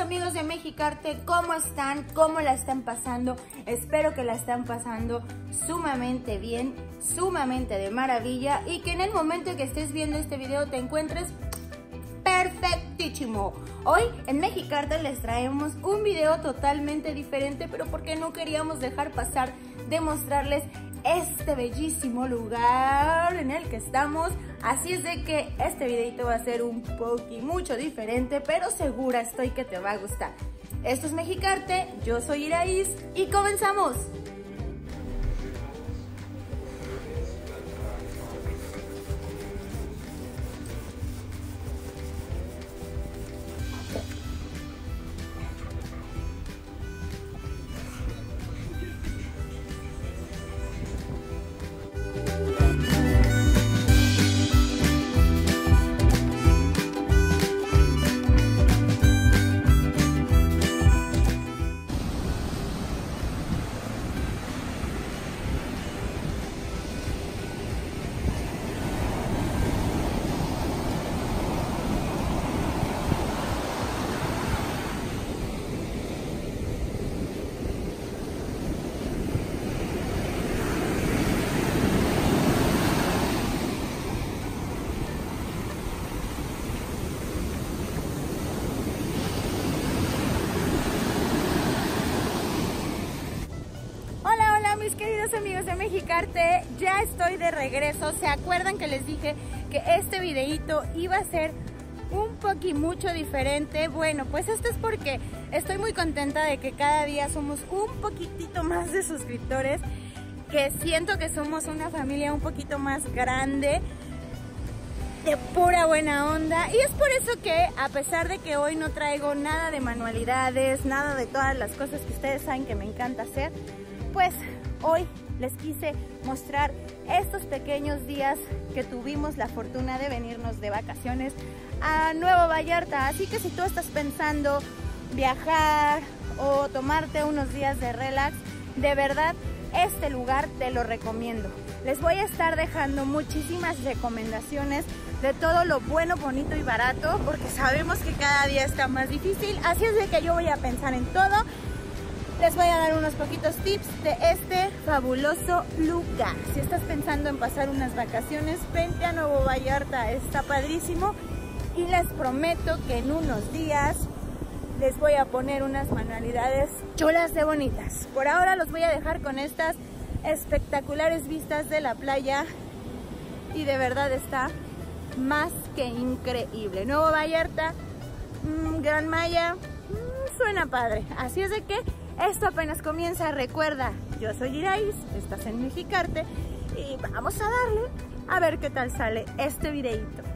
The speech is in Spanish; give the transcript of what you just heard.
amigos de Mexicarte, ¿cómo están? ¿Cómo la están pasando? Espero que la están pasando sumamente bien, sumamente de maravilla y que en el momento en que estés viendo este video te encuentres perfectísimo. Hoy en Mexicarte les traemos un video totalmente diferente, pero porque no queríamos dejar pasar de mostrarles este bellísimo lugar en el que estamos. Así es de que este videito va a ser un mucho diferente, pero segura estoy que te va a gustar. Esto es Mexicarte, yo soy Iraís y comenzamos. Mis queridos amigos de Mexicarte, ya estoy de regreso. ¿Se acuerdan que les dije que este videito iba a ser un mucho diferente? Bueno, pues esto es porque estoy muy contenta de que cada día somos un poquitito más de suscriptores, que siento que somos una familia un poquito más grande, de pura buena onda. Y es por eso que, a pesar de que hoy no traigo nada de manualidades, nada de todas las cosas que ustedes saben que me encanta hacer, pues hoy les quise mostrar estos pequeños días que tuvimos la fortuna de venirnos de vacaciones a Nuevo Vallarta. Así que si tú estás pensando viajar o tomarte unos días de relax, de verdad este lugar te lo recomiendo. Les voy a estar dejando muchísimas recomendaciones de todo lo bueno, bonito y barato, porque sabemos que cada día está más difícil. Así es de que yo voy a pensar en todo. Les voy a dar unos poquitos tips de este fabuloso lugar. Si estás pensando en pasar unas vacaciones, vente a Nuevo Vallarta, está padrísimo. Y les prometo que en unos días les voy a poner unas manualidades chulas de bonitas. Por ahora los voy a dejar con estas espectaculares vistas de la playa. Y de verdad está más que increíble. Nuevo Vallarta, Gran Maya, suena padre. Así es de que esto apenas comienza. Recuerda, yo soy Iraís, estás en Mexicarte y vamos a darle a ver qué tal sale este videito.